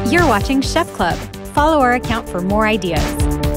You're watching Chef Club. Follow our account for more ideas.